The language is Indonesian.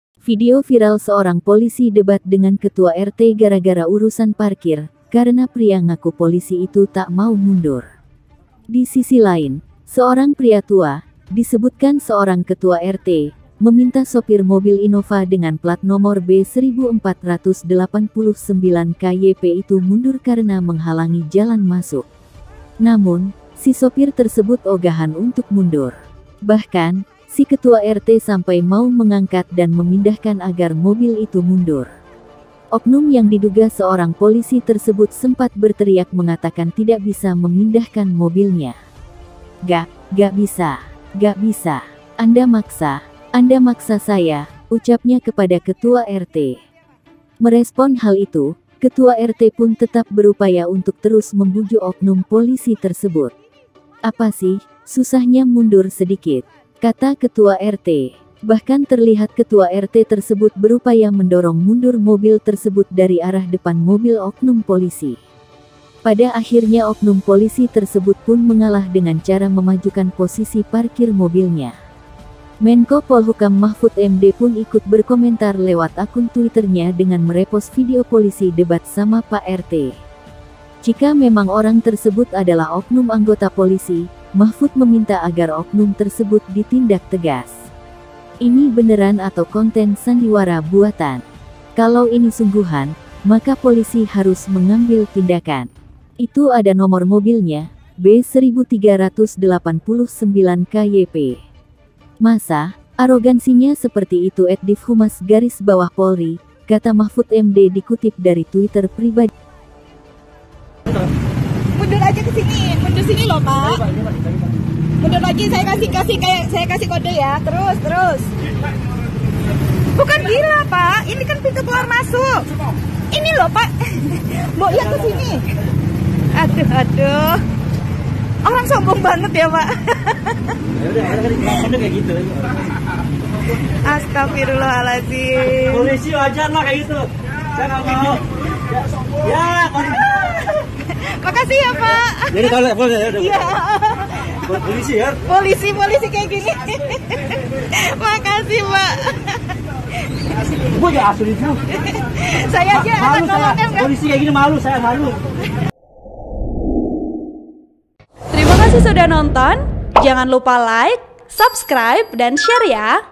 Video viral seorang polisi debat dengan ketua RT gara-gara urusan parkir, karena pria ngaku polisi itu tak mau mundur. Di sisi lain, seorang pria tua, disebutkan seorang ketua RT, meminta sopir mobil Innova dengan plat nomor B1489 KYP itu mundur karena menghalangi jalan masuk. Namun, si sopir tersebut ogahan untuk mundur. Bahkan, si ketua RT sampai mau mengangkat dan memindahkan agar mobil itu mundur. Oknum yang diduga seorang polisi tersebut sempat berteriak mengatakan tidak bisa memindahkan mobilnya. Gak bisa. Anda maksa saya, ucapnya kepada ketua RT. Merespon hal itu, ketua RT pun tetap berupaya untuk terus membujuk oknum polisi tersebut. Apa sih, susahnya mundur sedikit, kata ketua RT. Bahkan terlihat ketua RT tersebut berupaya mendorong mundur mobil tersebut dari arah depan mobil oknum polisi. Pada akhirnya oknum polisi tersebut pun mengalah dengan cara memajukan posisi parkir mobilnya. Menko Polhukam Mahfud MD pun ikut berkomentar lewat akun Twitternya dengan merepost video polisi debat sama Pak RT. Jika memang orang tersebut adalah oknum anggota polisi, Mahfud meminta agar oknum tersebut ditindak tegas. Ini beneran atau konten sandiwara buatan? Kalau ini sungguhan, maka polisi harus mengambil tindakan. Itu ada nomor mobilnya, B1389 KYP. Masa, arogansinya seperti itu @divhumas_Polri, kata Mahfud MD dikutip dari Twitter pribadi. Mundur aja ke sini, mundur sini loh Pak. Mundur lagi, saya kasih kode ya, terus. Bukan gila Pak, ini kan pintu keluar masuk. Ini loh Pak, mau lihat ke sini. Aduh, orang sombong banget ya Pak. Kayak gitu. Astagfirullahaladzim. Polisi wajar lah kayak gitu. Saya nggak mau. Ya, Makasih ya Pak. jadi kalau boleh ya. Iya. Polisi ya. Polisi kayak gini. Makasih Pak. Gue ya asli itu. Saya aja anak kolonel kan. Polisi kayak gini malu, saya malu. Terima kasih sudah nonton. Jangan lupa like, subscribe, dan share ya.